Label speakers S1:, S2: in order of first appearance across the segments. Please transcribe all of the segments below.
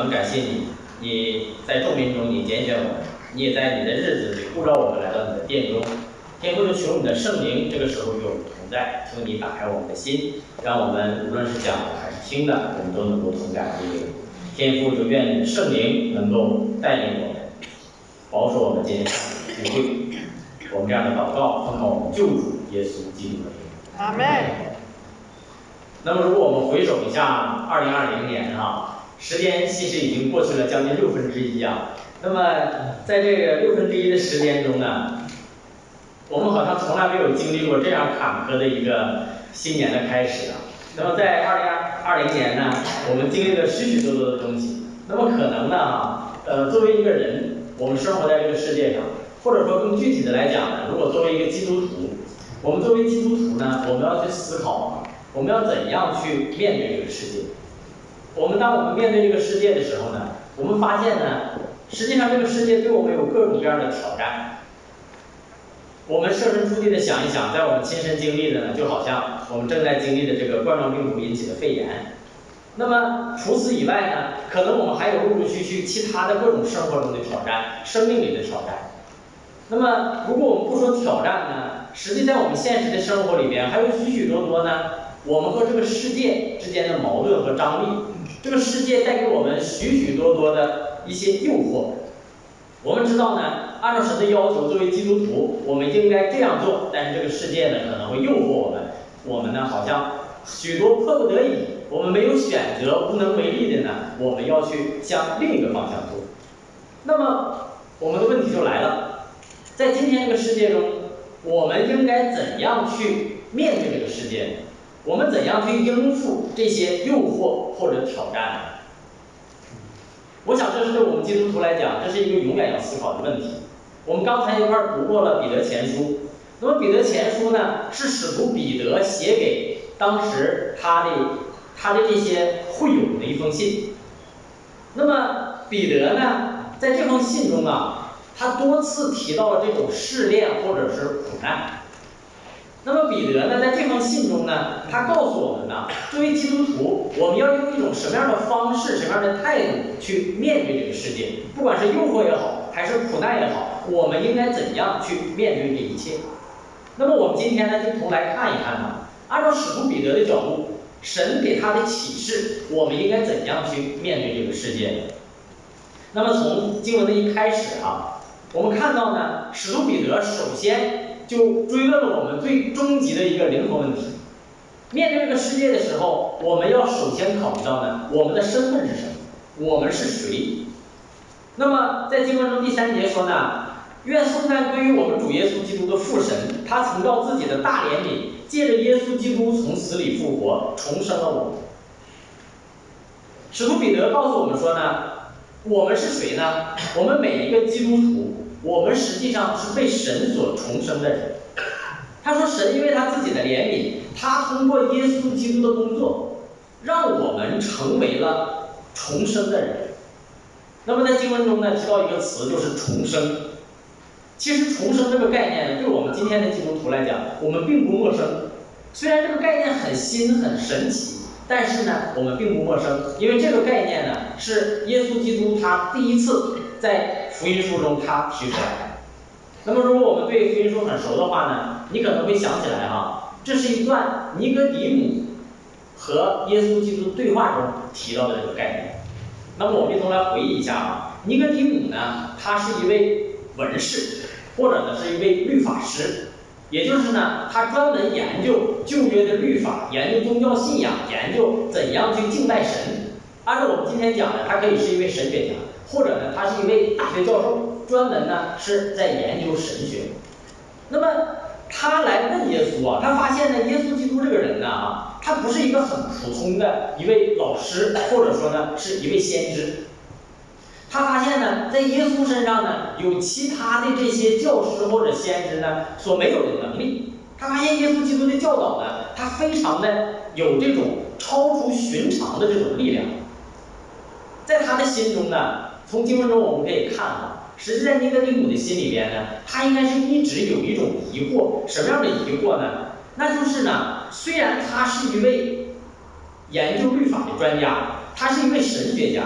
S1: 常感谢你，你在众民中你拣选我们，你也在你的日子里呼召我们来到你的殿中。天父，就求你的圣灵这个时候与我们同在，求你打开我们的心，让我们无论是讲的还是听的，我们都能够同感为灵。天父，就愿你的圣灵能够带领我们，保守我们今天上的聚会。我们这样的祷告，奉靠我们救主耶稣基督的名。
S2: 阿门。
S1: 那么，如果我们回首一下2020年时间其实已经过去了将近1/6啊。那么，在这个1/6的时间中呢，我们好像从来没有经历过这样坎坷的一个新年的开始啊。那么，在2020年呢，我们经历了许许多多的东西。那么，可能呢，作为一个人，我们生活在这个世界上，或者说更具体的来讲呢，如果作为一个基督徒，我们作为基督徒呢，我们要去思考我们要怎样去面对这个世界。当我们面对这个世界的时候呢，我们发现呢，实际上这个世界对我们有各种各样的挑战。我们设身处地的想一想，在我们亲身经历的呢，就好像我们正在经历的这个冠状病毒引起的肺炎。那么除此以外呢，可能我们还有陆陆续续其他的各种生活中的挑战，生命里的挑战。那么如果我们不说挑战呢，实际在我们现实的生活里边还有许许多多呢，我们和这个世界之间的矛盾和张力。这个世界带给我们许许多多的一些诱惑。我们知道呢，按照神的要求，作为基督徒，我们应该这样做，但是这个世界呢，可能会诱惑我们。我们呢，好像许多迫不得已，我们没有选择，无能为力的呢，我们要去向另一个方向做。那么，我们的问题就来了，在今天这个世界中，我们应该怎样去面对这个世界呢？我们怎样去应付这些诱惑或者挑战呢？我想这是对我们基督徒来讲，这是一个永远要思考的问题。我们刚才一块读过了彼得前书，那么彼得前书呢，是使徒彼得写给当时他的这些会友的一封信。那么彼得呢，在这封信中他多次提到了这种试炼或者是苦难。那么彼得呢，在这封信中呢，他告诉我们作为基督徒，我们要用一种什么样的方式、什么样的态度去面对这个世界，不管是诱惑也好，还是苦难也好，我们应该怎样去面对这一切。那么我们今天呢，就同来看一看按照使徒彼得的角度，神给他的启示，我们应该怎样去面对这个世界。那么从经文的一开始我们看到呢，使徒彼得首先就追问了我们最终极的一个灵魂问题。面对这个世界的时候，我们要首先考虑到呢，我们的身份是什么？我们是谁？那么在经文中第3节说呢，愿颂赞归于我们主耶稣基督的父神，他曾照自己的大怜悯，借着耶稣基督从死里复活，重生了我们。使徒彼得告诉我们说呢，我们是谁呢？我们每一个基督徒，我们实际上是被神所重生的人。他说神因为他自己的怜悯，他通过耶稣基督的工作，让我们成为了重生的人。那么在经文中呢，提到一个词，就是重生。其实重生这个概念呢，对我们今天的基督徒来讲，我们并不陌生。虽然这个概念很新很神奇，但是呢，我们并不陌生，因为这个概念呢，是耶稣基督他第一次在福音书中他提出来的。那么如果我们对福音书很熟的话呢，你可能会想起来这是一段尼哥底母和耶稣基督对话中提到的这个概念。那么我们一同来回忆一下尼哥底母呢，他是一位文士，或者呢是一位律法师，也就是呢，他专门研究旧约的律法，研究宗教信仰，研究怎样去敬拜神。按照我们今天讲的，他可以是一位神学家，或者呢，他是一位大学教授，专门呢是在研究神学。那么他来问耶稣他发现呢，耶稣基督这个人呢他不是一个很普通的一位老师，或者说呢是一位先知。他发现呢，在耶稣身上呢，有其他的这些教师或者先知呢所没有的能力。他发现耶稣基督的教导呢，他非常的有这种超出寻常的这种力量。在他的心中呢，从经文中我们可以看实际在尼哥底母的心里边呢，他应该是一直有一种疑惑。什么样的疑惑呢？那就是呢，虽然他是一位研究律法的专家，他是一位神学家，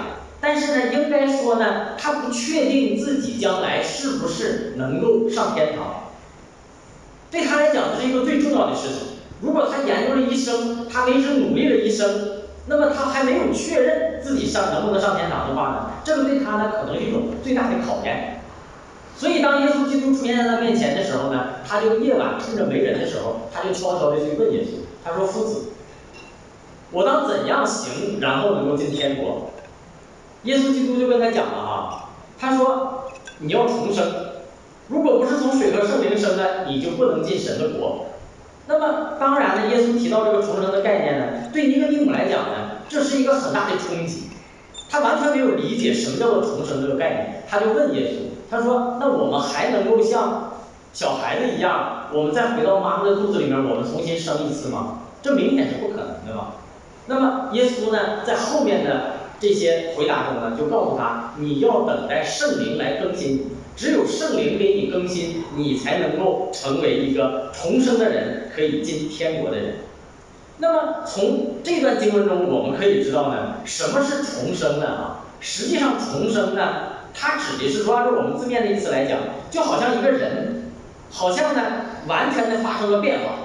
S1: 但是呢，应该说呢，他不确定自己将来是不是能够上天堂。对他来讲，这是一个最重要的事情。如果他研究了一生，他为之努力了一生，那么他还没有确认自己能不能上天堂的话呢，这个对他呢可能是一种最大的考验。所以当耶稣基督出现在他面前的时候呢，他就夜晚趁着没人的时候，他就悄悄地去问耶稣，他说：“夫子，我当怎样行，然后能够进天国？”耶稣基督就跟他讲了啊，他说：“你要重生，如果不是从水和圣灵生的，你就不能进神的国。”那么当然呢，耶稣提到这个重生的概念呢，对尼哥底母来讲呢，这是一个很大的冲击，他完全没有理解什么叫做重生这个概念，他就问耶稣，他说：“那我们还能够像小孩子一样，我们再回到妈妈的肚子里面，我们重新生一次吗？这明显是不可能的嘛。”那么耶稣呢，在后面的这些回答中呢，就告诉他，你要等待圣灵来更新你，只有圣灵给你更新，你才能够成为一个重生的人，可以进天国的人。那么从这段经文中，我们可以知道呢，什么是重生呢？实际上重生呢，它指的是说，按照我们字面的意思来讲，就好像一个人，好像呢完全的发生了变化，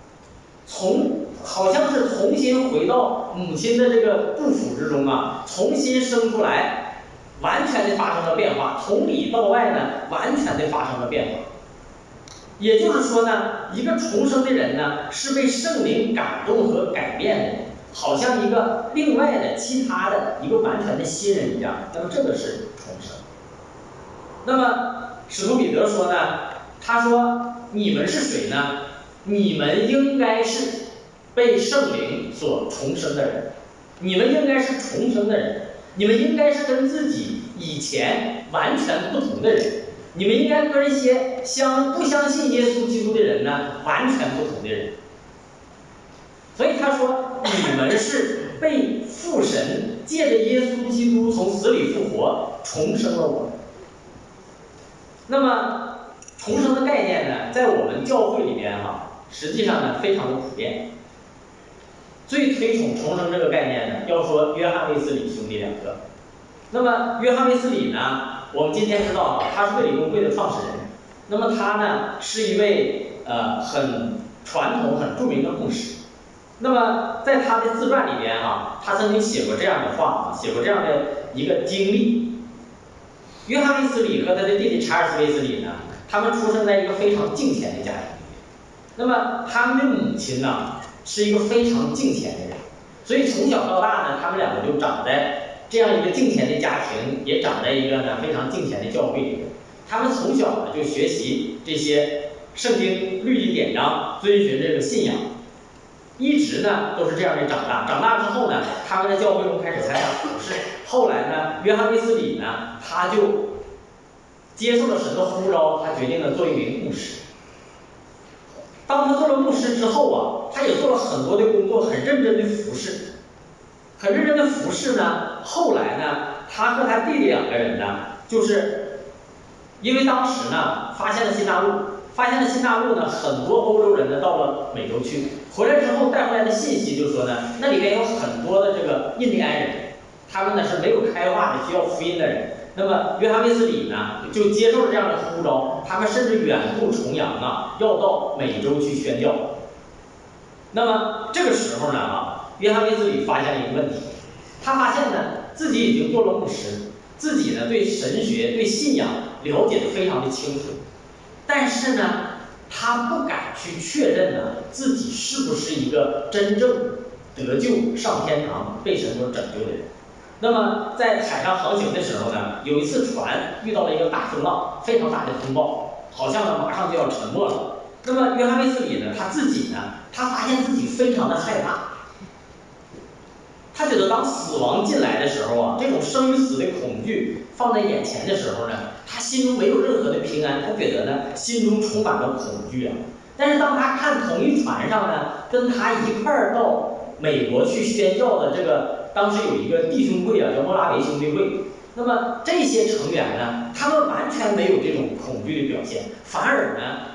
S1: 好像是重新回到母亲的这个肚腹之中啊，重新生出来，完全的发生了变化，从里到外呢，完全的发生了变化。也就是说呢，一个重生的人呢，是被圣灵感动和改变的，好像一个另外的其他的一个完全的新人一样。那么这个是重生。那么使徒彼得说呢，他说：“你们是谁呢？你们应该是被圣灵所重生的人，你们应该是重生的人，你们应该是跟自己以前完全不同的人。”你们应该跟一些不相信耶稣基督的人呢，完全不同的人。所以他说，你们是被父神借着耶稣基督从死里复活，重生了我们。那么重生的概念呢，在我们教会里边实际上呢非常的普遍。最推崇重生这个概念呢，要说约翰卫斯理兄弟两个。那么约翰卫斯理呢，我们今天知道他是卫理公会的创始人。那么他呢是一位很传统、很著名的牧师。那么在他的自传里边他曾经写过这样的话，写过这样的一个经历。约翰卫斯理和他的弟弟查尔斯卫斯理呢，他们出生在一个非常敬虔的家庭。那么他们的母亲呢，是一个非常敬虔的人，所以从小到大呢，他们两个就长在这样一个敬虔的家庭，也长在一个呢非常敬虔的教会里。他们从小呢就学习这些圣经律例典章，遵循这个信仰，一直呢都是这样的长大。长大之后呢，他们在教会中开始参加服事。后来呢，约翰卫斯理呢，他就接受了神的呼召，他决定了做一名牧师。当他做了牧师之后他也做了很多的工作，很认真的服事。很认真的服侍呢，后来呢，他和他弟弟两个人呢，就是因为当时呢发现了新大陆呢，很多欧洲人呢到了美洲去，回来之后带回来的信息就说呢，那里边有很多的这个印第安人，他们呢是没有开化的，需要福音的人。那么约翰卫斯理呢就接受了这样的呼召，他们甚至远渡重洋要到美洲去宣教。那么这个时候呢约翰卫斯理发现了一个问题，他发现呢自己已经做了牧师，自己呢对神学、对信仰了解得非常的清楚，但是呢他不敢去确认自己是不是一个真正得救、上天堂、被神所拯救的人。那么在海上航行的时候呢，有一次船遇到了一个大风浪，非常大的风暴，好像呢马上就要沉没了。那么约翰卫斯理呢，他自己呢，他发现自己非常的害怕，他觉得当死亡进来的时候这种生与死的恐惧放在眼前的时候呢，他心中没有任何的平安，他觉得呢心中充满了恐惧但是当他看同一船上呢，跟他一块儿到美国去宣教的这个，当时有一个弟兄会叫莫拉维兄弟会，那么这些成员呢，他们完全没有这种恐惧的表现，反而呢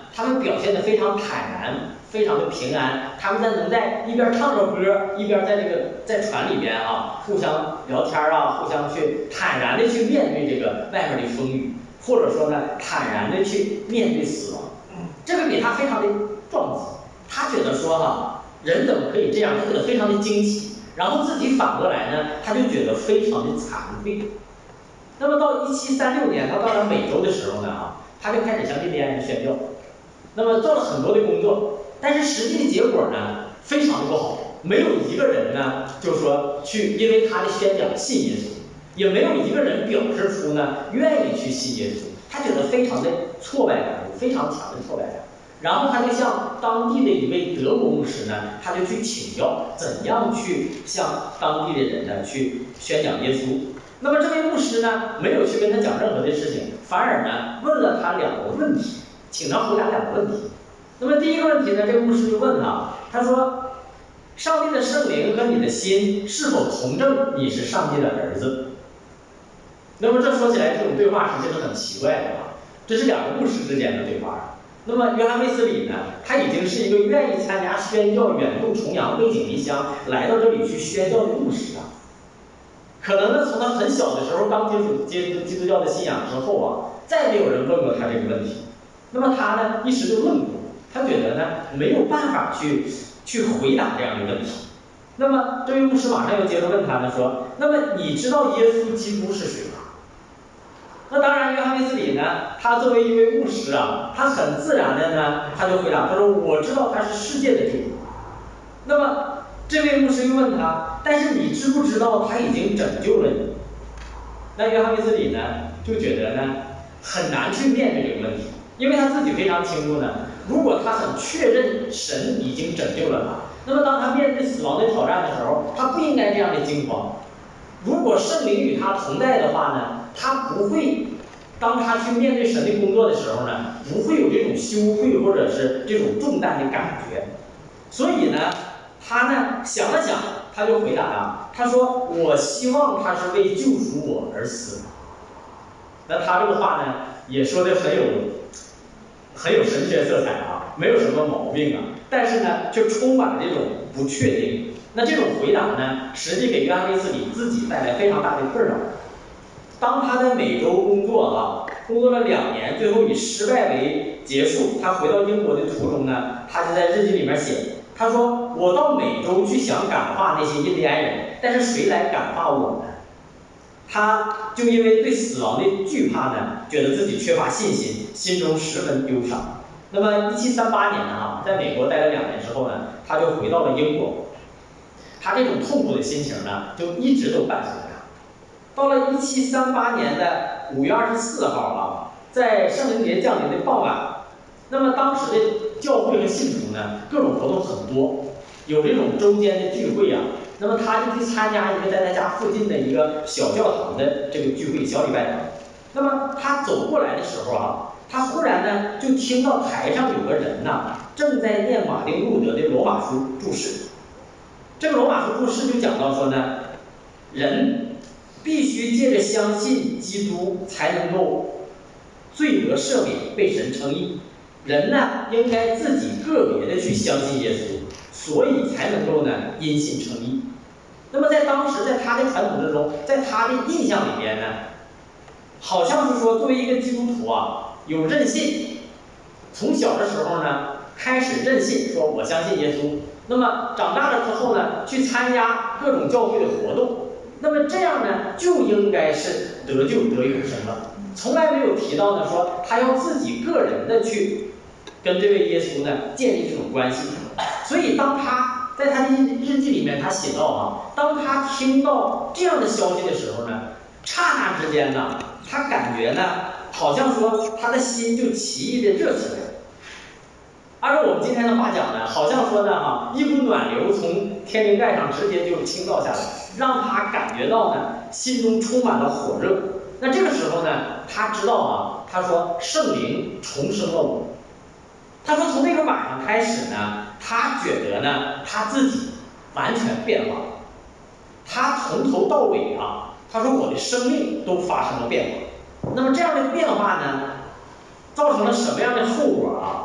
S1: 他们表现得非常坦然，非常的平安。他们能在一边唱着歌，一边在船里边啊，互相聊天啊，互相去坦然的去面对这个外面的风雨，或者说呢，坦然的去面对死亡。这个给他非常的撞击，他觉得说哈，人怎么可以这样？他觉得非常的惊奇。然后自己反过来呢，他就觉得非常的惭愧。那么到1736年，他到了美洲的时候呢，他就开始向印第安人宣教，那么做了很多的工作，但是实际的结果呢，非常的不好，没有一个人呢，就是说去因为他的宣讲信耶稣，也没有一个人表示出呢愿意去信耶稣，他觉得非常的挫败感，非常强的挫败感。然后他就向当地的一位德国牧师呢，他就去请教怎样去向当地的人呢去宣讲耶稣。那么这位牧师呢，没有去跟他讲任何的事情，反而呢问了他2个问题，请他回答2个问题。那么第一个问题呢，这个牧师就问他说：“上帝的圣灵和你的心是否同证你是上帝的儿子？”那么这说起来，这种对话实际是很奇怪的这是2个牧师之间的对话。那么约翰卫斯理呢，他已经是一个愿意参加宣教、远渡重洋、背井离乡来到这里去宣教的牧师可能呢，从他很小的时候刚接触基督教的信仰之后再没有人问过他这个问题。那么他呢，一时就愣住，他觉得呢没有办法去回答这样的问题。那么这位牧师马上又接着问他呢，说：“那么你知道耶稣基督是谁吗？”那当然，约翰卫斯理呢，他作为一位牧师他很自然的呢，他就回答，他说：“我知道他是世界的救主。”那么这位牧师又问他：“但是你知不知道他已经拯救了你？”那约翰卫斯理呢，就觉得呢很难去面对这个问题，因为他自己非常清楚呢，如果他很确认神已经拯救了他，那么当他面对死亡的挑战的时候，他不应该这样的惊慌。如果圣灵与他同在的话呢，他不会，当他去面对神的工作的时候呢，不会有这种羞愧或者是这种重担的感觉。所以呢，他呢想了想，他就回答他说：“我希望他是为救赎我而死。”那他这个话呢，也说的很有神学色彩没有什么毛病但是呢，却充满了这种不确定。那这种回答呢，实际给约翰卫斯理自己带来非常大的困扰。当他在美洲工作工作了2年，最后以失败为结束，他回到英国的途中呢，他就在日记里面写，他说：“我到美洲去想感化那些印第安人，但是谁来感化我呢？”他就因为对死亡的惧怕呢，觉得自己缺乏信心，心中十分忧伤。那么1738年在美国待了2年之后呢，他就回到了英国。他这种痛苦的心情呢，就一直都伴随着他。到了1738年的5月24号在圣灵节降临的傍晚，那么当时的教会和信徒呢，各种活动很多，有这种周间的聚会那么他就去参加一个在他家附近的一个小教堂的这个聚会，小礼拜堂。那么他走过来的时候他忽然呢就听到台上有个人正在念马丁路德的罗马书注释。这个罗马书注释就讲到说呢，人必须借着相信基督才能够罪得赦免，被神称义。人呢应该自己个别的去相信耶稣，所以才能够呢因信称义。那么在当时，在他的传统之中，在他的印象里边呢，好像是说作为一个基督徒有任性，从小的时候呢开始任性，说我相信耶稣。那么长大了之后呢，去参加各种教会的活动，那么这样呢就应该是得救得永生了。从来没有提到呢说他要自己个人的去跟这位耶稣呢建立这种关系。所以当他在他的日记里面他写到当他听到这样的消息的时候呢，刹那之间呢，他感觉呢好像说他的心就奇异的热起来。按照我们今天的话讲呢，好像说呢一股暖流从天灵盖上直接就倾倒下来，让他感觉到呢心中充满了火热。那这个时候呢，他知道他说圣灵重生了我。他说从那个晚上开始呢，他觉得呢他自己完全变化了。他从头到尾他说我的生命都发生了变化。那么这样的变化呢，造成了什么样的后果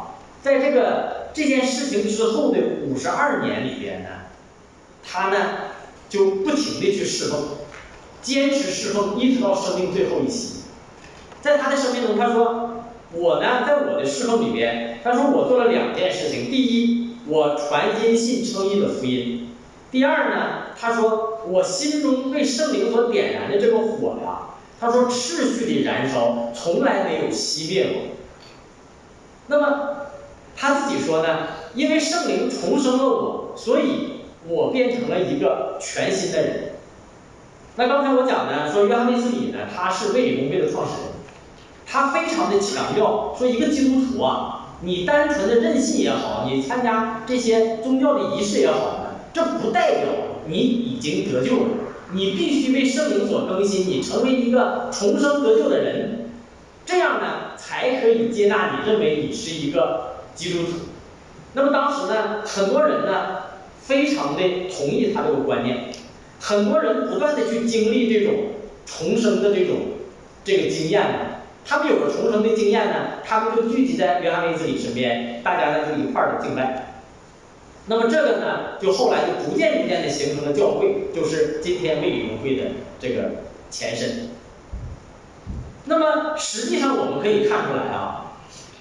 S1: 在这件事情之后的52年里边呢，他呢就不停地去侍奉，坚持侍奉，一直到生命最后一息。在他的生命中，他说我呢，在我的侍奉里边，他说我做了2件事情。第一，我传因信称义的福音；第二呢，他说我心中被圣灵所点燃的这个火呀，他说持续的燃烧，从来没有熄灭过。那么他自己说呢，因为圣灵重生了我，所以我变成了一个全新的人。那刚才我讲呢，说约翰卫斯理呢，他是卫理公会的创始人，他非常的强调说，一个基督徒啊，你单纯的认信也好，你参加这些宗教的仪式也好呢，这不代表你已经得救了，你必须被圣灵所更新，你成为一个重生得救的人，这样呢才可以接纳你，认为你是一个基督徒。那么当时呢，很多人呢非常的同意他这个观念，很多人不断的去经历这种重生的这个经验呢，他们有了重生的经验呢，他们就聚集在约翰卫斯理身边，大家呢就一块儿的敬拜。那么这个呢，就后来就逐渐的形成了教会，就是今天卫理公会的这个前身。那么实际上我们可以看出来啊，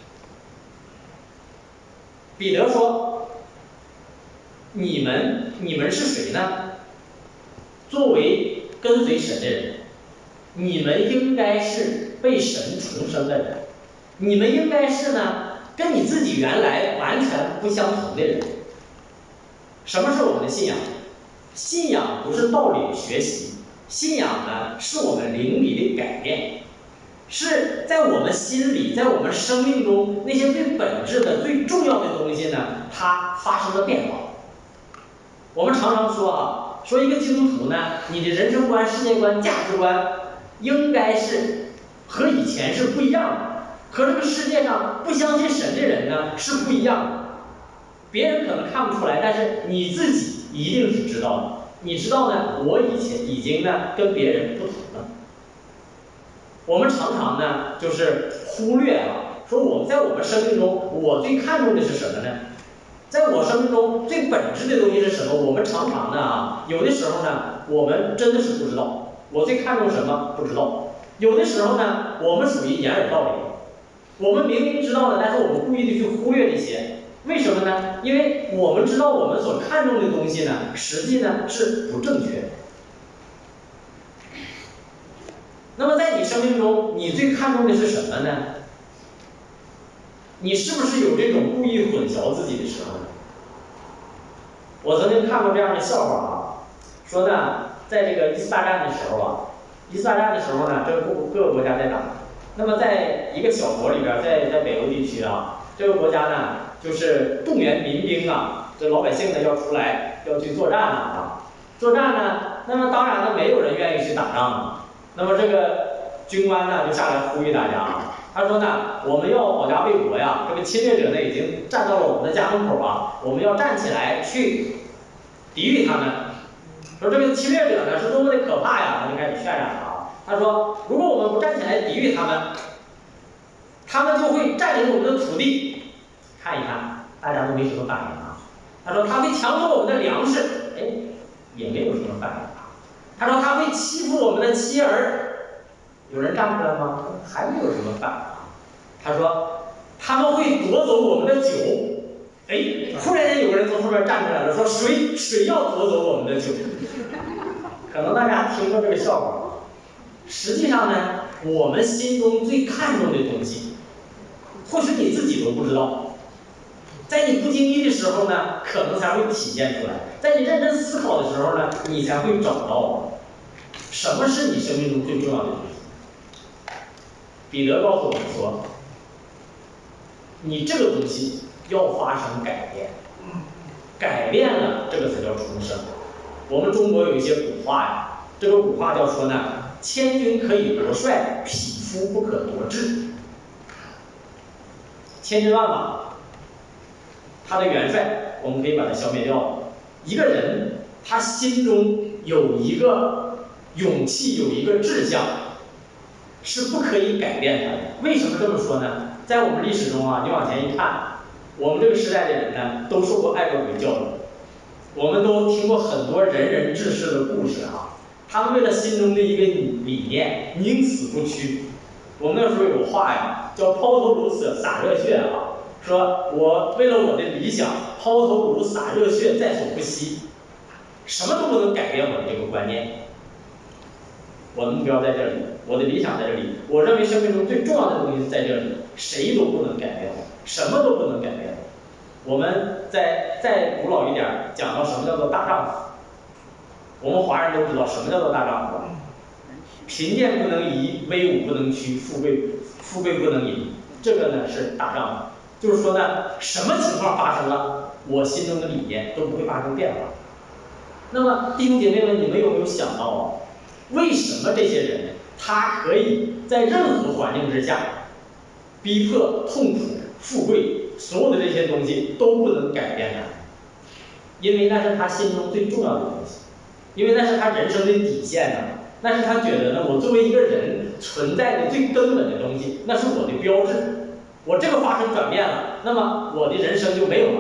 S1: 彼得说，你们是谁呢？作为跟随神的人，你们应该是被神重生的人，你们应该是呢跟你自己原来完全不相同的人。什么是我们的信仰？信仰不是道理学习，信仰呢是我们灵里的改变，是在我们心里，在我们生命中那些最本质的、最重要的东西呢，它发生了变化。我们常常说啊，说一个基督徒呢，你的人生观、世界观、价值观应该是和以前是不一样的，和这个世界上不相信神的人呢是不一样的。别人可能看不出来，但是你自己一定是知道的。你知道呢，我以前已经呢跟别人不同了。我们常常呢就是忽略了，说在我们生命中，我最看重的是什么呢？在我生命中最本质的东西是什么？我们常常呢有的时候呢，我们真的是不知道。我最看重什么？不知道。有的时候呢，我们属于掩耳盗铃。我们明明知道的，但是我们故意的去忽略这些。为什么呢？因为我们知道我们所看重的东西呢，实际呢是不正确的。那么在你生命中，你最看重的是什么呢？你是不是有这种故意混淆自己的时候呢？我曾经看过这样的笑话啊，说呢，在这个一次大战的时候啊，这各个国家在打。那么在一个小国里边，在北欧地区啊，这个国家呢，就是动员民兵啊，这老百姓呢要出来要去作战了啊。作战呢，那么当然呢，没有人愿意去打仗啊。那么这个军官呢就下来呼吁大家啊，他说呢，我们要保家卫国呀，这个侵略者呢已经站到了我们的家门口啊，我们要站起来去抵御他们。说这个侵略者呢是多么的可怕呀，他就开始渲染了啊。他说，如果我们不站起来抵御他们，他们就会占领我们的土地。看一看，大家都没什么反应啊。他说他会抢走我们的粮食，哎，也没有什么反应啊。他说他会欺负我们的妻儿，有人站出来吗？还没有什么反应啊。他说他们会夺走我们的酒，哎，忽然间有个人从后面站出来了，说谁要夺走我们的酒？可能大家听过这个笑话。实际上呢，我们心中最看重的东西，或许你自己都不知道，在你不经意的时候呢，可能才会体现出来；在你认真思考的时候呢，你才会找到什么是你生命中最重要的东西。彼得告诉我们说，你这个东西要发生改变，改变了这个才叫重生。我们中国有一些古话呀，这个古话叫说呢，千军可以夺帅，匹夫不可夺志。千军万马，他的元帅我们可以把它消灭掉。一个人他心中有一个勇气，有一个志向，是不可以改变的。为什么这么说呢？在我们历史中啊，你往前一看， 我们这个时代的人呢，都受过爱国主义教育，我们都听过很多仁人志士的故事啊。他们为了心中的一个理念，宁死不屈。我们那时候有话呀，叫抛头颅洒热血啊，说我为了我的理想，抛头颅洒热血，在所不惜，什么都不能改变我的这个观念。我的目标在这里，我的理想在这里，我认为生命中最重要的东西在这里，谁都不能改变我，什么都不能改变我。我们再古老一点，讲到什么叫做大丈夫，我们华人都知道什么叫做大丈夫，贫贱不能移，威武不能屈，富贵不能淫，这个呢是大丈夫。就是说呢，什么情况发生了，我心中的理念都不会发生变化。那么弟兄姐妹们，你们有没有想到啊？为什么这些人他可以在任何环境之下，逼迫、痛苦、富贵，所有的这些东西都不能改变他？因为那是他心中最重要的东西，因为那是他人生的底线呢，那是他觉得呢，我作为一个人存在的最根本的东西，那是我的标志。我这个发生转变了，那么我的人生就没有了。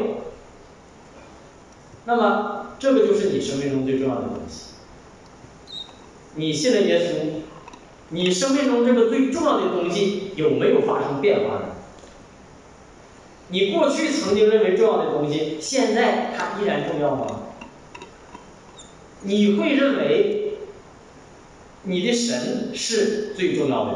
S1: 那么这个就是你生命中最重要的东西。你信了耶稣，你生命中这个最重要的东西有没有发生变化呢？你过去曾经认为重要的东西，现在它依然重要吗？你会认为你的神是最重要的吗？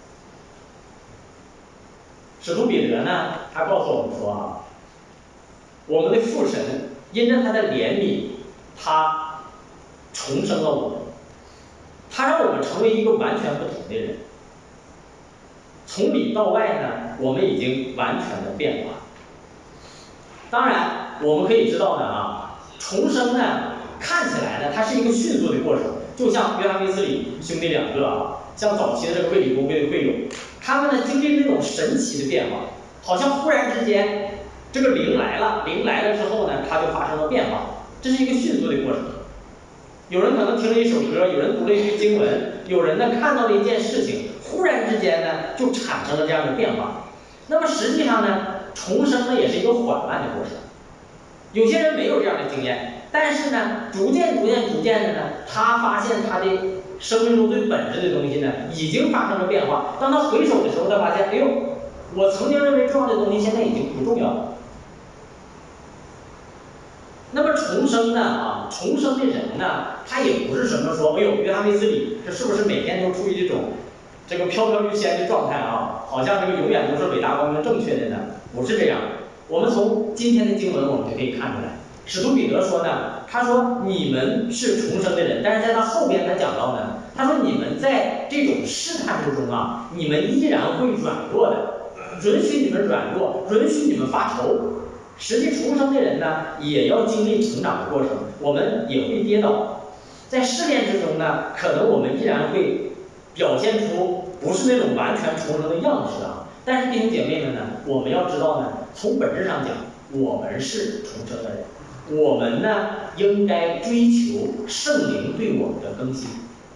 S1: 使徒彼得呢，他告诉我们说啊，我们的父神因着他的怜悯，他重生了我们，他让我们成为一个完全不同的人。从里到外呢，我们已经完全的变化。当然，我们可以知道呢啊，重生呢，看起来呢，它是一个迅速的过程，就像约翰卫斯理兄弟两个啊，像早期的这个卫理公会的会友，他们呢经历那种神奇的变化，好像忽然之间，这个灵来了之后呢，它就发生了变化，这是一个迅速的过程。有人可能听了一首歌，有人读了一句经文，有人呢看到了一件事情，忽然之间呢就产生了这样的变化。那么实际上呢，重生呢也是一个缓慢的过程。有些人没有这样的经验，但是呢，逐渐的呢，他发现他的生命中最本质的东西呢，已经发生了变化。当他回首的时候，他发现，哎呦，我曾经认为重要的东西，现在已经不重要了。那么重生呢重生的人呢，他也不是什么说，哎呦，约翰卫斯理这是不是每天都处于这种这个飘飘欲仙的状态啊？好像这个永远都是伟大光明正确的呢？不是这样。我们从今天的经文我们就可以看出来，使徒彼得说呢，他说你们是重生的人，但是在他后边他讲到呢，他说你们在这种试探之中啊，你们依然会软弱的，允许你们软弱，允许你们发愁。实际重生的人呢，也要经历成长的过程，我们也会跌倒，在试炼之中呢，可能我们依然会表现出不是那种完全重生的样式啊。但是弟兄姐妹们呢，我们要知道呢，从本质上讲，我们是重生的人，我们呢应该追求圣灵对我们的更新。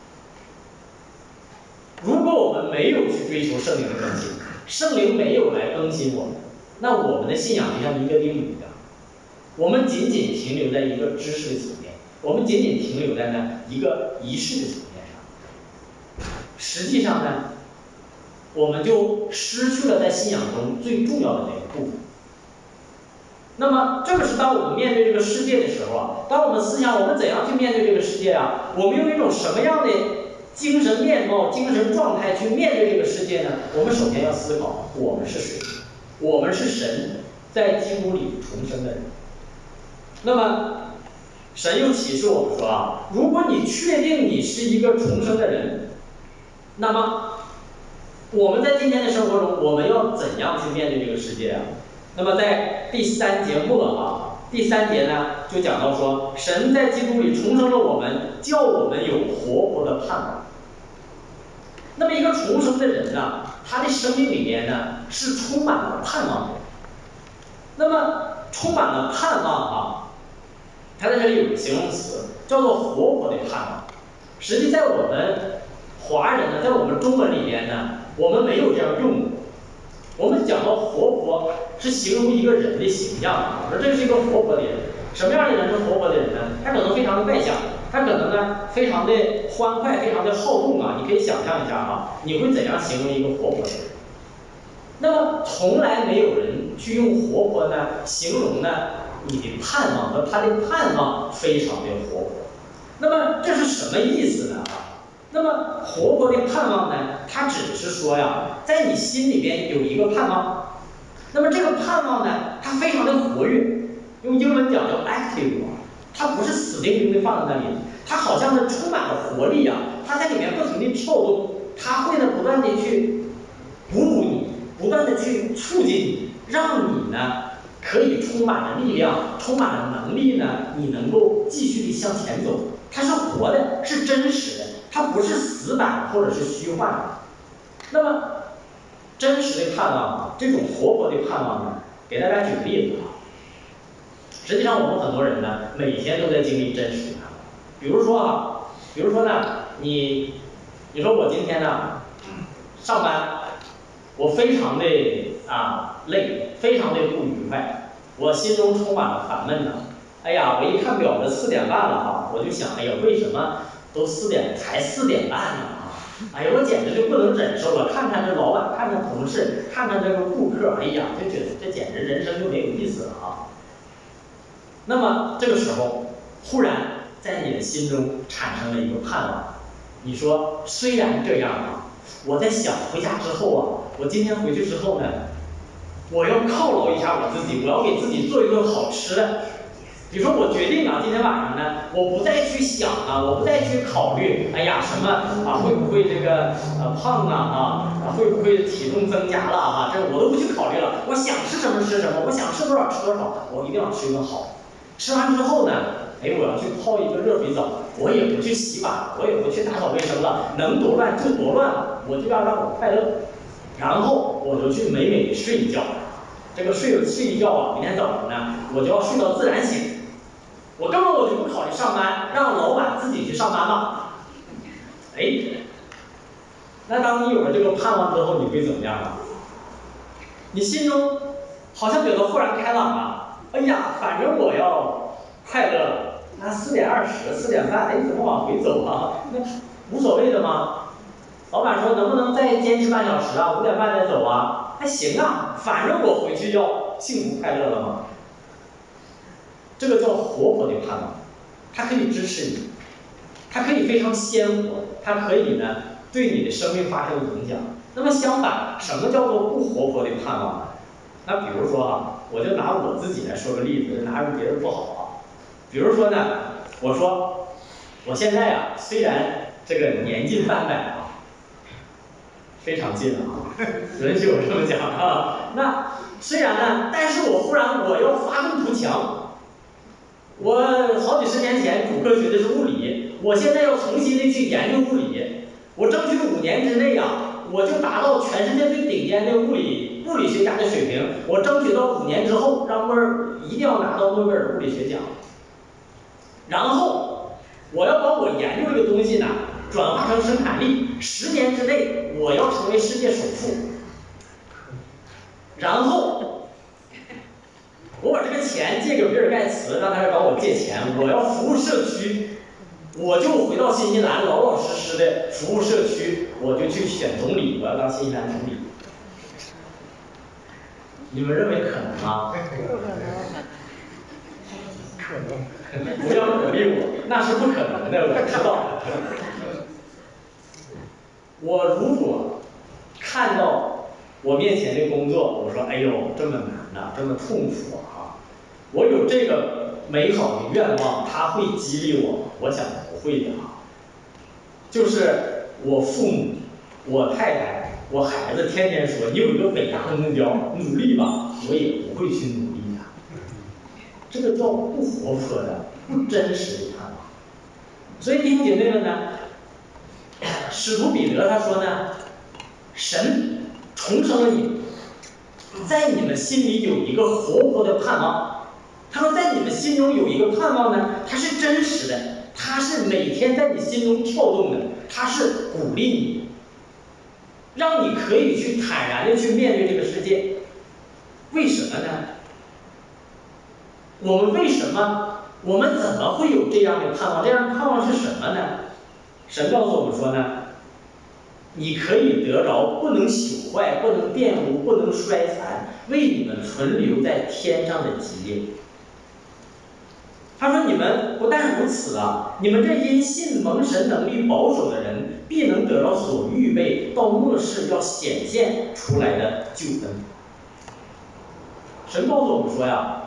S1: 如果我们没有去追求圣灵的更新，圣灵没有来更新我们，那我们的信仰就像一个定律一样，我们仅仅停留在一个知识的层面，我们仅仅停留在呢一个仪式的层面上，实际上呢，我们就失去了在信仰中最重要的那个部分。那么这个是当我们面对这个世界的时候啊，当我们思想我们怎样去面对这个世界啊，我们用一种什么样的精神面貌、精神状态去面对这个世界呢？我们首先要思考我们是谁，我们是神在基督里重生的人。那么神又启示我们说啊，如果你确定你是一个重生的人，那么我们在今天的生活中，我们要怎样去面对这个世界啊？那么在第3节末啊，第3节呢就讲到说，神在基督里重生了我们，叫我们有活泼的盼望。那么一个重生的人呢，他的生命里面呢是充满了盼望的。那么充满了盼望啊，他在这里有个形容词叫做活泼的盼望。实际在我们华人呢，在我们中文里边呢，我们没有这样用的。我们讲到活泼， 是形容一个人的形象。我说这是一个活泼的人，什么样的人是活泼的人呢？他可能非常的外向，他可能呢非常的欢快，非常的好动啊。你可以想象一下啊，你会怎样形容一个活泼的人？那么从来没有人去用活泼呢形容呢你的盼望和他的盼望非常的活泼。那么这是什么意思呢？那么活泼的盼望呢，它只是说呀，在你心里边有一个盼望。那么这个盼望呢，它非常的活跃，用英文讲叫 active， 它不是死钉钉的放在那里，它好像是充满了活力啊，它在里面不停的跳动，它会呢不断的去鼓舞你，不断的去促进你，让你呢可以充满了力量，充满了能力呢，你能够继续的向前走。它是活的，是真实的，它不是死板或者是虚幻的。那么真实的盼望，这种活泼的盼望呢，给大家举个例子啊。实际上我们很多人呢，每天都在经历真实的盼望。比如说呢，你说我今天呢上班，我非常的累，非常的不愉快，我心中充满了烦闷呢。哎呀，我一看表子4点半了啊，我就想，哎呀，为什么都才4点半呢啊？哎呀，我简直就不能忍受了。看看这老板，看看同事，看看这个顾客，哎呀，就觉得这简直人生就没有意思了啊。那么这个时候，忽然在你的心中产生了一个盼望。你说，虽然这样啊，我在想回家之后啊，我今天回去之后呢，我要犒劳一下我自己，我要给自己做一顿好吃的。比如说我决定啊，今天晚上呢，我不再去想啊，我不再去考虑，哎呀什么啊会不会这个胖会不会体重增加了啊，这我都不去考虑了。我想吃什么吃什么，我想吃多少吃多少，我一定要吃一顿好。吃完之后呢，哎，我要去泡一个热水澡，我也不去洗碗，我也不去打扫卫生了，能多乱就多乱了，我就要让我快乐。然后我就去美美的睡一觉。这个睡一觉啊，明天早上呢，我就要睡到自然醒。我根本就不考虑上班，让老板自己去上班吧。哎，那当你有了这个盼望之后，你会怎么样啊？你心中好像觉得豁然开朗啊！哎呀，反正我要快乐了。那4点20、4点半，哎，怎么往回走啊？那无所谓的吗？老板说能不能再坚持半小时啊？5点半再走啊？还行啊，反正我回去要幸福快乐了嘛。这个叫活泼的盼望，它可以支持你，它可以非常鲜活，它可以呢对你的生命发生影响。那么相反，什么叫做不活泼的盼望呢？那比如说啊，我就拿我自己来说个例子，拿着别人不好啊。比如说呢，我说我现在啊，虽然这个年近半百啊，非常近了啊，允许我这么讲啊。那虽然呢，但是我忽然我要发愤图强。我好几十年前主课学的是物理，我现在要重新的去研究物理，我争取5年之内啊，我就达到全世界最顶尖的物理学家的水平。我争取到5年之后，让一定要拿到诺贝尔物理学奖。然后我要把我研究这个东西呢，转化成生产力，10年之内我要成为世界首富。然后我把这个钱借给比尔盖茨，让他来找我借钱。我要服务社区，我就回到新西兰，老老实实的服务社区，我就去选总理，我要当新西兰总理。你们认为可能吗？不可能。不要鼓励我，那是不可能的，我知道。我如果看到我面前的工作，我说哎呦这么难呐，这么痛苦啊！我有这个美好的愿望，它会激励我。我想不会的啊。就是我父母、我太太、我孩子天天说你有一个伟大的目标，努力吧，我也不会去努力的。这个叫不活泼的、不真实的盼望。所以弟兄姐妹们呢，使徒彼得他说呢，神重生了你，在你们心里有一个活泼的盼望。他说在你们心中有一个盼望呢，它是真实的，它是每天在你心中跳动的，它是鼓励你，让你可以去坦然的去面对这个世界。 为什么呢？我们为什么？我们怎么会有这样的盼望？这样的盼望是什么呢？神告诉我们说呢，你可以得着不能朽坏、不能玷污、不能衰残，为你们存留在天上的基业。他说：“你们不但如此啊，你们这因信蒙神能力保守的人，必能得到所预备到末世要显现出来的救恩。”神告诉我们说呀，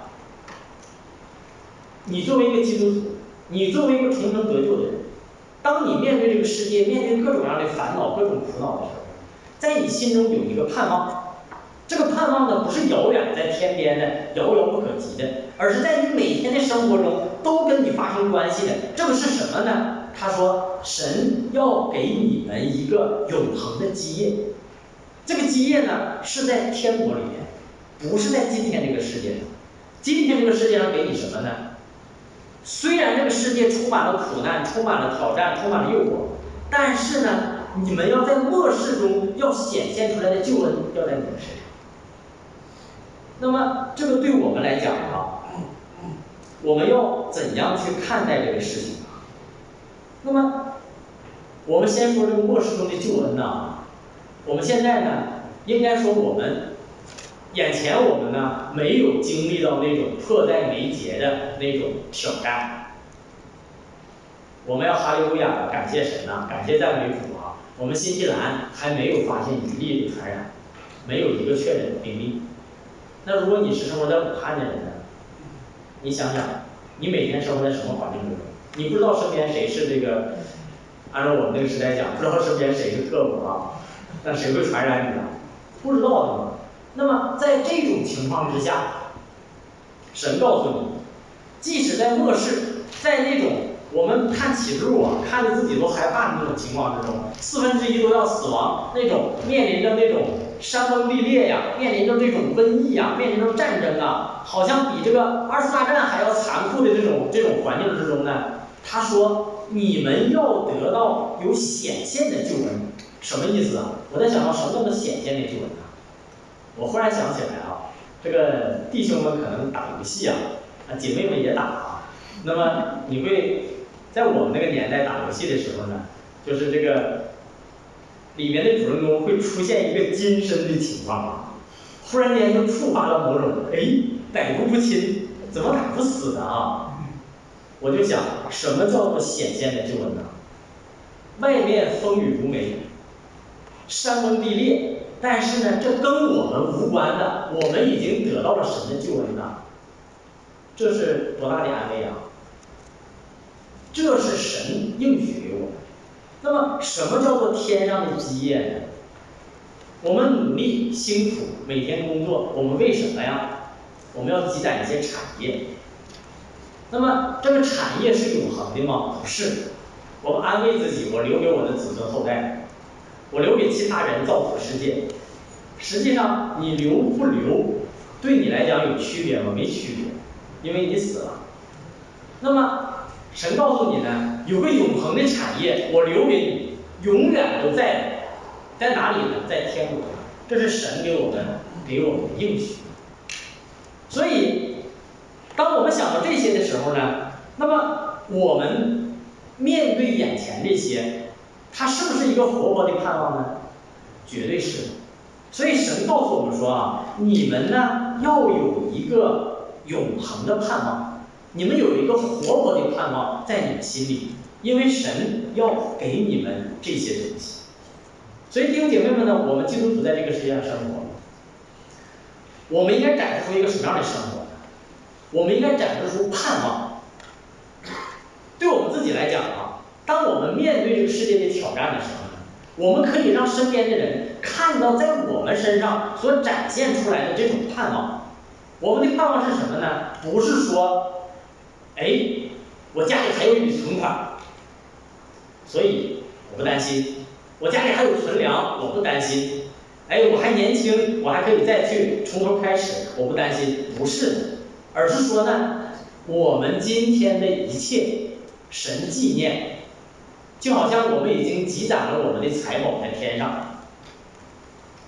S1: 你作为一个基督徒，你作为一个重生得救的人，当你面对这个世界，面对各种各样的烦恼、各种苦恼的时候，在你心中有一个盼望。这个盼望呢，不是遥远在天边的、遥遥不可及的，而是在你每天的生活中都跟你发生关系的。这个是什么呢？他说，神要给你们一个永恒的基业。这个基业呢，是在天国里面，不是在今天这个世界上。今天这个世界上给你什么呢？虽然这个世界充满了苦难、充满了挑战、充满了诱惑，但是呢，你们要在末世中要显现出来的救恩要在你们身上。那么，这个对我们来讲啊，我们要怎样去看待这个事情啊？那么，我们先说这个末世中的救恩呢，我们现在呢，应该说我们眼前我们呢没有经历到那种迫在眉睫的那种挑战。我们要哈利路亚，感谢神呐，感谢赞美主啊！我们新西兰还没有发现一例的传染，没有一个确诊的病例。那如果你是生活在武汉的人呢？你想想，你每天生活在什么环境中？你不知道身边谁是这个，按照我们那个时代讲，不知道身边谁是特务啊，那谁会传染你呢？不知道的嘛。那么在这种情况之下，神告诉你，即使在末世，在那种我们看启示录啊，看着自己都害怕的那种情况之中，1/4都要死亡，那种面临着那种山崩地裂呀，面临着这种瘟疫呀，面临着战争啊，好像比这个2次大战还要残酷的这种环境之中呢，他说你们要得到有显现的救恩，什么意思啊？我在想到什么叫做显现的救恩啊？我忽然想起来啊，这个弟兄们可能打游戏啊，姐妹们也打啊，那么你会在我们那个年代打游戏的时候呢，就是这个里面的主人公会出现一个金身的情况啊，忽然间就触发了某种歹毒不侵，怎么打不死的啊？我就想，什么叫做显现的救恩呢？外面风雨如梅，山崩地裂。但是呢，这跟我们无关的，我们已经得到了神的救恩呐，这是多大的安慰啊！这是神应许给我们。那么，什么叫做天上的基业呢？我们努力辛苦，每天工作，我们为什么呀？我们要积攒一些产业。那么，这个产业是永恒的吗？不是。我们安慰自己，我留给我的子孙后代。我留给其他人造福世界，实际上你留不留，对你来讲有区别吗？没区别，因为你死了。那么神告诉你呢，有个永恒的产业，我留给你，永远都在哪里呢？在天国。这是神给我们的应许。所以，当我们想到这些的时候呢，那么我们面对眼前这些。它是不是一个活泼的盼望呢？绝对是。所以神告诉我们说啊，你们呢要有一个永恒的盼望，你们有一个活泼的盼望在你们心里，因为神要给你们这些东西。所以弟兄姐妹们呢，我们基督徒在这个世界上生活，我们应该展示出一个什么样的生活呢？我们应该展示出盼望。对我们自己来讲啊。当我们面对这个世界的挑战的时候呢，我们可以让身边的人看到在我们身上所展现出来的这种盼望。我们的盼望是什么呢？不是说，我家里还有一笔存款，所以我不担心；我家里还有存粮，我不担心；我还年轻，我还可以再去从头开始，我不担心。不是的，而是说呢，我们今天的一切，神纪念。就好像我们已经积攒了我们的财宝在天上，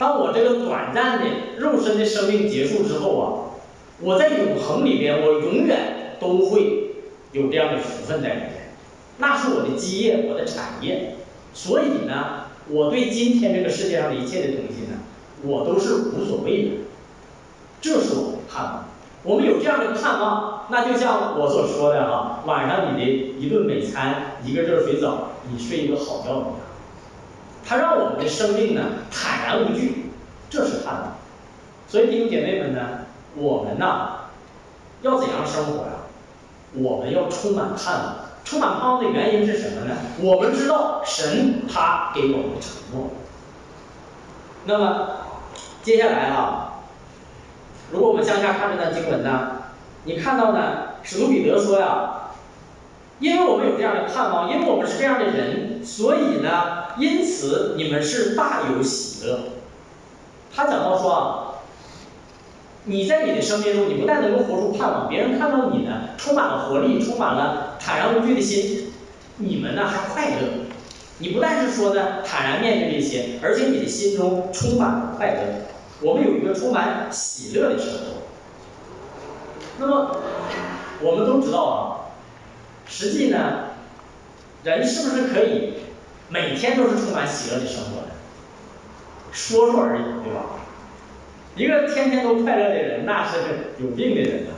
S1: 当我这个短暂的肉身的生命结束之后啊，我在永恒里边，我永远都会有这样的福分在里面，那是我的基业，我的产业。所以呢，我对今天这个世界上的一切的东西呢，我都是无所谓的。这是我的盼望。我们有这样的盼望，那就像我所说的哈，晚上你的一顿美餐，一个热水澡，你睡一个好觉一样。它让我们的生命呢坦然无惧，这是盼望。所以弟兄姐妹们呢，我们呢要怎样生活呀？我们要充满盼望。充满盼望的原因是什么呢？我们知道神他给我们的承诺。那么接下来啊，如果我们向下看这段经文呢，你看到呢，使徒彼得说呀，因为我们有这样的盼望，因为我们是这样的人，所以呢，因此你们是大有喜乐。他讲到说啊，你在你的生命中，你不但能够活出盼望，别人看到你呢，充满了活力，充满了坦然无惧的心，你们呢还快乐。你不但是说呢坦然面对这些，而且你的心中充满了快乐。我们有一个充满喜乐的生活。那么我们都知道啊，实际呢，人是不是可以每天都是充满喜乐的生活呢？说说而已，对吧？一个天天都快乐的人，那是有病的人啊！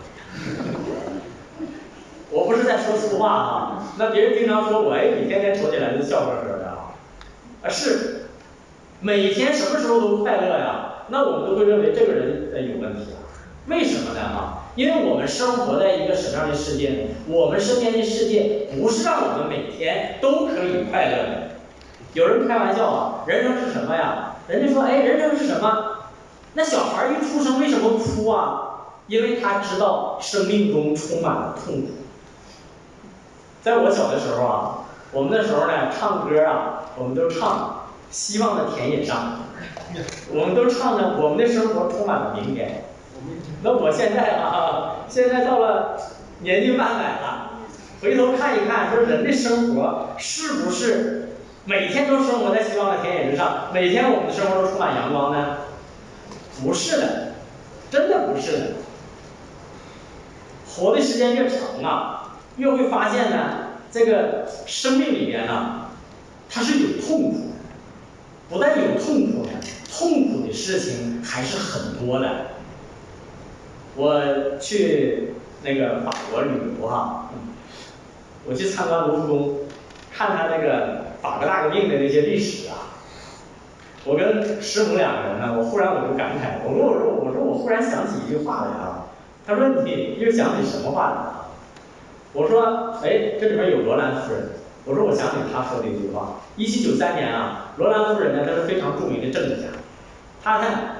S1: 我不是在说粗话啊，那别人经常说我，你天天瞅起来就笑呵呵的啊，是，每天什么时候都快乐呀？那我们都会认为这个人有问题啊？为什么呢？因为我们生活在一个什么样的世界呢？我们身边的世界不是让我们每天都可以快乐的。有人开玩笑啊，人生是什么呀？人家说，人生是什么？那小孩一出生为什么哭啊？因为他知道生命中充满了痛苦。在我小的时候啊，我们那时候呢唱歌啊，我们都唱《希望的田野上》，我们都唱呢我们的生活充满了明天。那我现在啊，现在到了年近半百了，回头看一看，说人的生活是不是每天都生活在希望的田野之上，每天我们的生活都充满阳光呢？不是的，真的不是的。活的时间越长啊，越会发现呢，这个生命里边呢，它是有痛苦的。不但有痛苦呢，痛苦的事情还是很多的。我去那个法国旅游哈，我去参观卢浮宫，看他那个法国大革命的那些历史啊。我跟师母两个人呢，我忽然就感慨，我说我忽然想起一句话来啊。他说你又想起什么话来啊？我说这里面有罗兰夫人。我说我想起他说的一句话。1793年啊，罗兰夫人呢，她是非常著名的政治家。她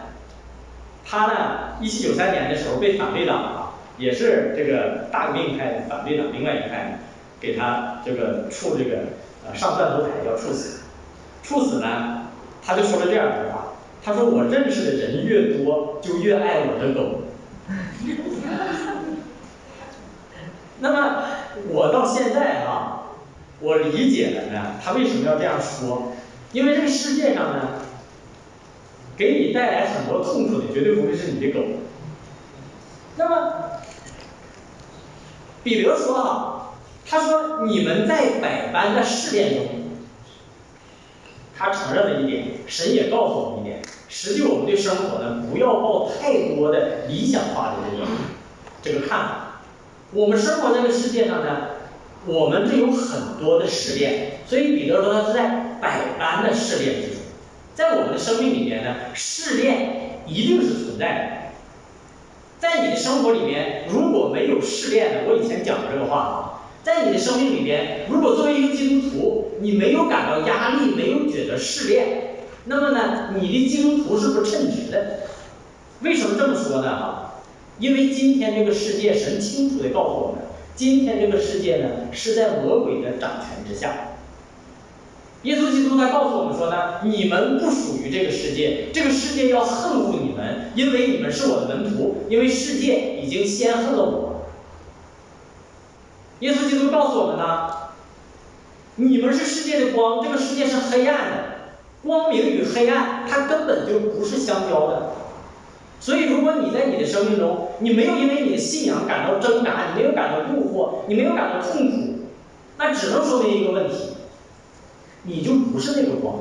S1: 呢，1793年的时候被反对党啊，也是这个大革命派的反对党另外一派，给他这个上断头台要处死。处死呢，他就说了这样的话，他说我认识的人越多，就越爱我的狗。那么我到现在啊，我理解了呢，他为什么要这样说？因为这个世界上呢，给你带来很多痛苦的绝对不会是你的狗。那么彼得说啊，他说你们在百般的试炼中，他承认了一点，神也告诉我们一点，实际我们对生活呢，不要抱太多的理想化的这个看法。我们生活在这个世界上呢，我们这有很多的试炼，所以彼得说他是在百般的试炼之中。在我们的生命里面呢，试炼一定是存在的。在你的生活里面，如果没有试炼呢，我以前讲过这个话啊，在你的生命里边，如果作为一个基督徒，你没有感到压力，没有觉得试炼，那么呢，你的基督徒是不是称职的？为什么这么说呢？因为今天这个世界，神清楚地告诉我们，今天这个世界呢，是在魔鬼的掌权之下。耶稣基督他告诉我们说呢，你们不属于这个世界，这个世界要恨恶你们，因为你们是我的门徒，因为世界已经先恨了我。耶稣基督告诉我们呢，你们是世界的光，这个世界是黑暗的。 光明与黑暗它根本就不是相交的。所以如果你在你的生命中，你没有因为你的信仰感到挣扎，你没有感到诱惑，你没有感到痛苦，那只能说明一个问题，你就不是那个光。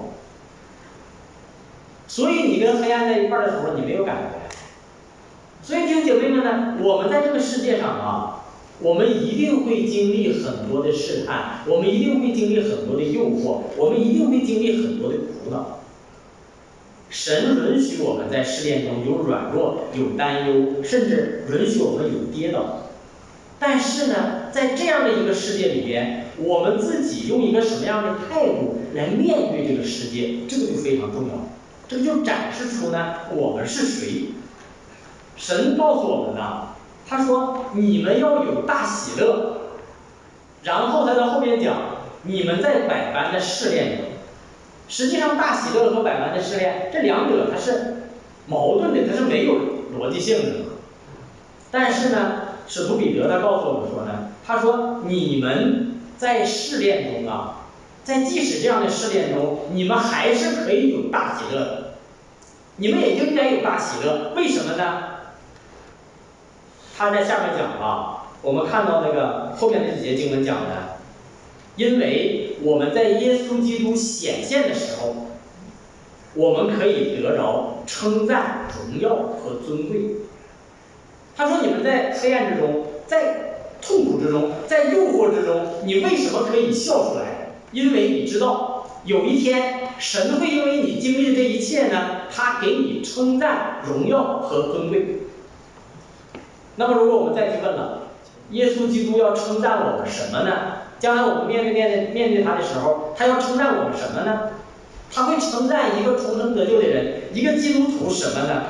S1: 所以你跟黑暗在一块的时候，你没有感觉。所以弟兄姐妹们呢，我们在这个世界上啊，我们一定会经历很多的试探，我们一定会经历很多的诱惑，我们一定会经历很多的苦恼。神允许我们在试炼中有软弱，有担忧，甚至允许我们有跌倒。但是呢，在这样的一个世界里边，我们自己用一个什么样的态度来面对这个世界，这个就非常重要。这个就展示出呢，我们是谁。神告诉我们呢，他说你们要有大喜乐，然后他在后面讲你们在百般的试炼中。实际上大喜乐和百般的试炼这两者它是矛盾的，它是没有逻辑性的。但是呢，使徒彼得他告诉我们说呢，他说你们在试炼中啊，在即使这样的试炼中，你们还是可以有大喜乐的，你们也应该有大喜乐。为什么呢？他在下面讲啊，我们看到那个后面这几节经文讲的，因为我们在耶稣基督显现的时候，我们可以得着称赞、荣耀和尊贵。他说你们在黑暗之中，在痛苦之中，在诱惑之中，你为什么可以笑出来？因为你知道有一天神会因为你经历的这一切呢，他给你称赞、荣耀和尊贵。那么如果我们再去问了，耶稣基督要称赞我们什么呢？将来我们面对他的时候，他要称赞我们什么呢？他会称赞一个重生得救的人，一个基督徒什么呢？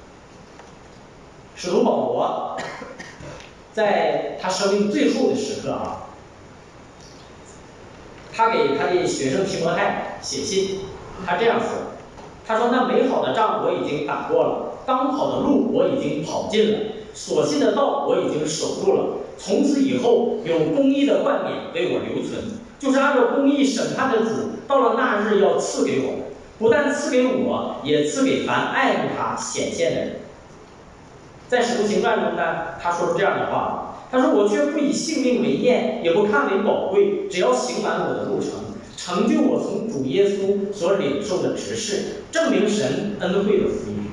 S1: 使徒保罗在他生命最后的时刻啊，他给他的学生提摩太写信，他这样说，他说那美好的仗我已经打过了，当跑的路我已经跑尽了，所信的道我已经守住了，从此以后有公义的冠冕为我留存，就是按照公义审判的主，到了那日要赐给我，不但赐给我，也赐给凡爱慕他显现的人。在使徒行传中呢，他说出这样的话，他说我却不以性命为念，也不看为宝贵，只要行完我的路程，成就我从主耶稣所领受的职事，证明神恩惠的福音。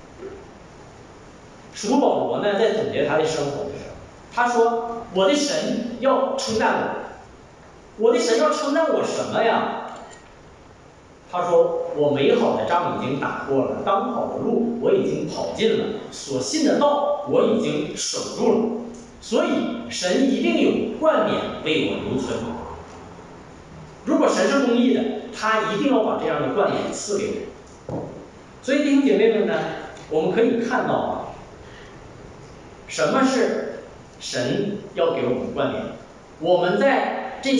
S1: 使徒保罗呢，在总结他的生活的时候，他说我的神要称赞我的神要称赞我什么呀？他说我美好的仗已经打过了，当跑的路我已经跑尽了，所信的道我已经守住了，所以神一定有冠冕为我留存。如果神是公义的，他一定要把这样的冠冕赐给我。所以弟兄姐妹们呢，我们可以看到啊，什么是神要给我们冠冕？我们在这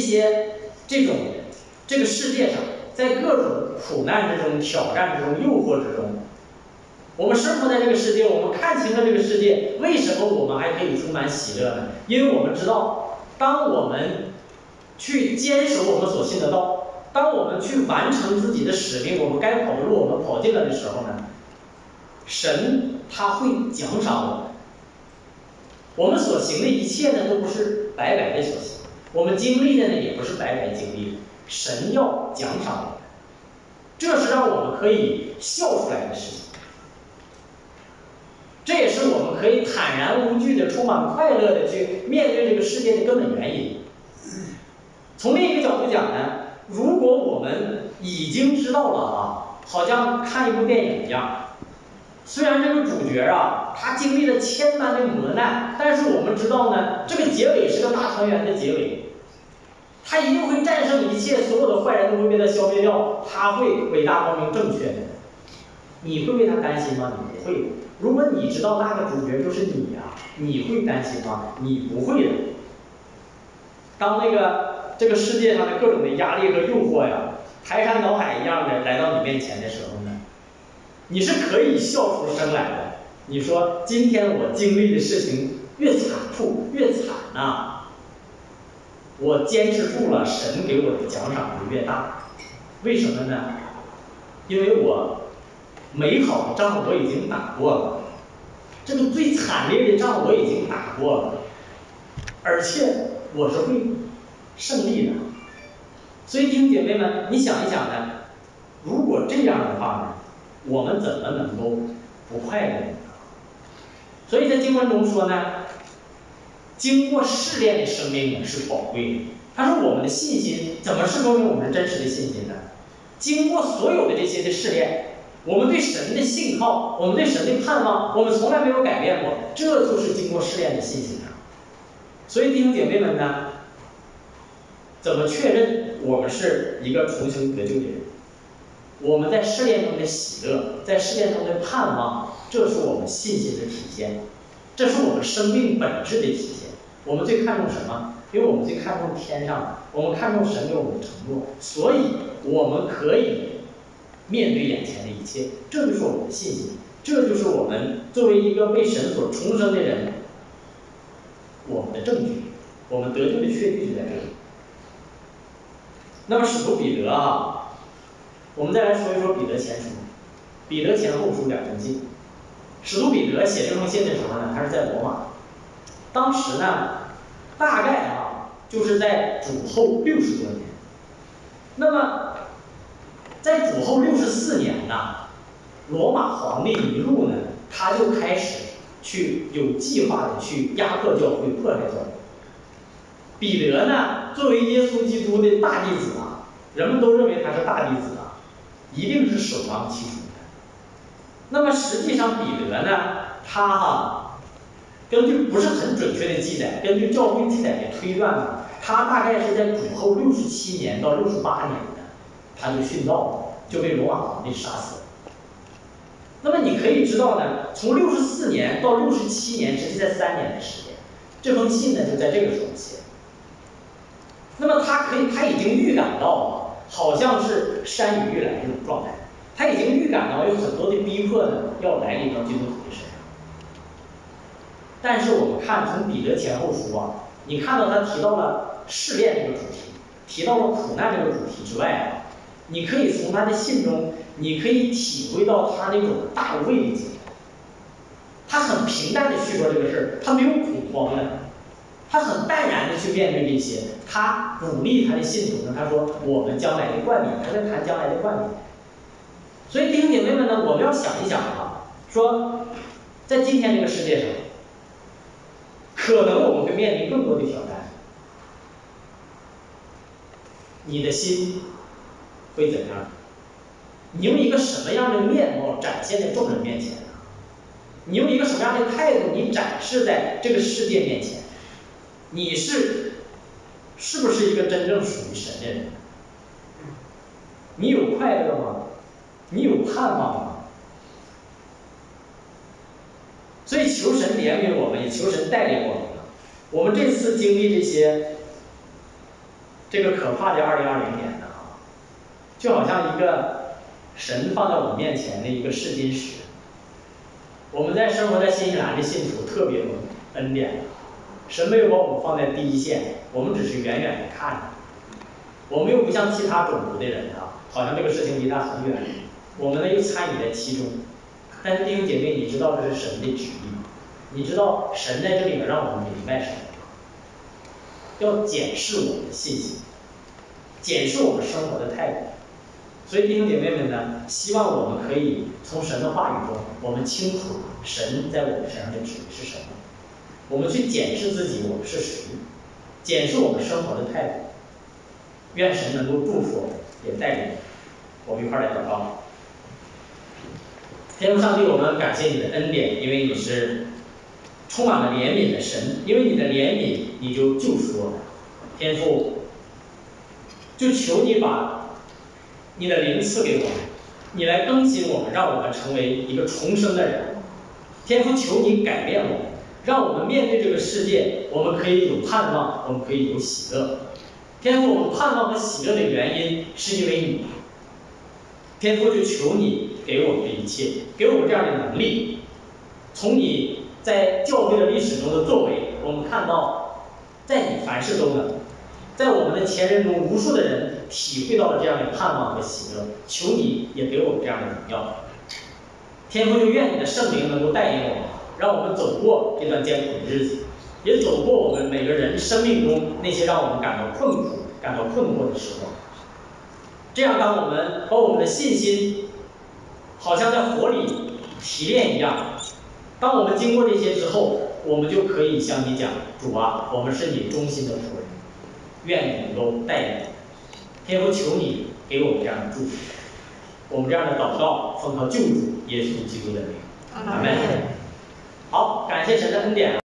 S1: 个世界上，在各种苦难之中、挑战之中、诱惑之中，我们生活在这个世界，我们看清了这个世界，为什么我们还可以充满喜乐呢？因为我们知道，当我们去坚守我们所信的道，当我们去完成自己的使命，我们该跑的路我们跑尽了的时候呢，神他会奖赏我们。我们所行的一切呢，都不是白白的所行，我们经历的呢，也不是白白经历的。神要奖赏我们，这是让我们可以笑出来的事情，这也是我们可以坦然无惧的、充满快乐的去面对这个世界的根本原因。从另一个角度讲呢，如果我们已经知道了啊，好像看一部电影一样，虽然这个主角啊，他经历了千般的磨难，但是我们知道呢，这个结尾是个大团圆的结尾，他一定会战胜一切，所有的坏人都会被他消灭掉，他会伟大光明正确的。你会为他担心吗？你不会的。如果你知道那个主角就是你啊，你会担心吗？你不会的。当这个世界上的各种的压力和诱惑呀，排山倒海一样的来到你面前的时候呢，你是可以笑出声来的。你说今天我经历的事情越残酷越惨呐，我坚持住了，神给我的奖赏就越大。为什么呢？ 因为我美好的仗我已经打过了，这个最惨烈的仗我已经打过了，而且我是会胜利的。所以弟兄姐妹们，你想一想呢，如果这样的话呢，我们怎么能够不快乐呢？所以在经文中说呢，经过试炼的生命呢是宝贵的。他说我们的信心怎么是说明我们是真实的信心呢？经过所有的这些的试炼，我们对神的信靠，我们对神的盼望，我们从来没有改变过，这就是经过试炼的信心啊。所以弟兄姐妹们呢，怎么确认我们是一个重生得救的人？我们在试炼中的喜乐，在试炼中的盼望，这是我们信心的体现，这是我们生命本质的体现。我们最看重什么？因为我们最看重天上的，我们看重神给我们的承诺，所以我们可以面对眼前的一切，这就是我们的信心，这就是我们作为一个被神所重生的人，我们的证据，我们得救的确据就在这里。那么使徒彼得啊，我们再来说一说彼得前书、彼得前后书两封信。使徒彼得写这封信的时候呢，他是在罗马，当时呢，大概就是在主后60多年。那么，在主后64年呢，罗马皇帝尼禄呢，他就开始去有计划的去压迫教会、迫害教会。彼得呢，作为耶稣基督的大弟子啊，人们都认为他是大弟子啊，一定是首当其冲的。那么实际上彼得呢，他根据不是很准确的记载，根据教会记载的推断呢，他大概是在主后67年到68年的，他就殉道了，就被罗马皇帝杀死了。那么你可以知道呢，从64年到67年，实际在3年的时间，这封信呢就在这个时候写。那么他已经预感到好像是山雨欲来这种状态，他已经预感到有很多的逼迫呢要来临到基督徒的身上。但是我们看从彼得前后书啊，你看到他提到了试炼这个主题，提到了苦难这个主题之外啊，你可以从他的信中，你可以体会到他那种大无畏的精神。他很平淡的去说这个事儿，他没有恐慌的，他很淡然的去面对这些。他鼓励他的信徒呢，他说我们将来的冠冕，他在谈将来的冠冕。所以弟兄姐妹们呢，我们要想一想说在今天这个世界上，可能我们会面临更多的挑战，你的心会怎样？你用一个什么样的面貌展现在众人面前呢？你用一个什么样的态度你展示在这个世界面前？你是不是一个真正属于神的人？你有快乐吗？你有盼望吗？所以求神怜悯我们，也求神带领我们。我们这次经历这个可怕的2020年呢，就好像一个神放在我们面前的一个试金石。我们在生活在新西兰的信徒特别有恩典，神没有把我们放在第一线，我们只是远远的看着。我们又不像其他种族的人好像这个事情离他很远，我们呢又参与在其中。但是弟兄姐妹，你知道这是神的旨意，你知道神在这里面让我们明白什么？要检视我们的信心，检视我们生活的态度。所以弟兄姐妹们呢，希望我们可以从神的话语中，我们清楚神在我们身上的旨意是什么。我们去检视自己，我们是谁，检视我们生活的态度。愿神能够祝福我们，也带领我们一块来祷告。天父上帝，我们感谢你的恩典，因为你是充满了怜悯的神，因为你的怜悯，你就救赎我们。天父，就求你把你的灵赐给我们，你来更新我们，让我们成为一个重生的人。天父，求你改变我们，让我们面对这个世界，我们可以有盼望，我们可以有喜乐。天父，我们盼望和喜乐的原因是因为你。天父，就求你给我们这一切，给我们这样的能力。从你在教会的历史中的作为，我们看到，在你凡事都能，在我们的前人中，无数的人体会到了这样的盼望和喜乐，求你也给我们这样的荣耀。天父就愿你的圣灵能够带领我们，让我们走过这段艰苦的日子，也走过我们每个人生命中那些让我们感到困苦、感到困惑的时候。这样，当我们把我们的信心好像在火里提炼一样，当我们经过这些之后，我们就可以向你讲：主啊，我们是你忠心的仆人，愿你能够带领。天父，求你给我们这样的祝福。我们这样的祷告，奉靠救主耶稣基督的名，阿门。好，感谢神的恩典。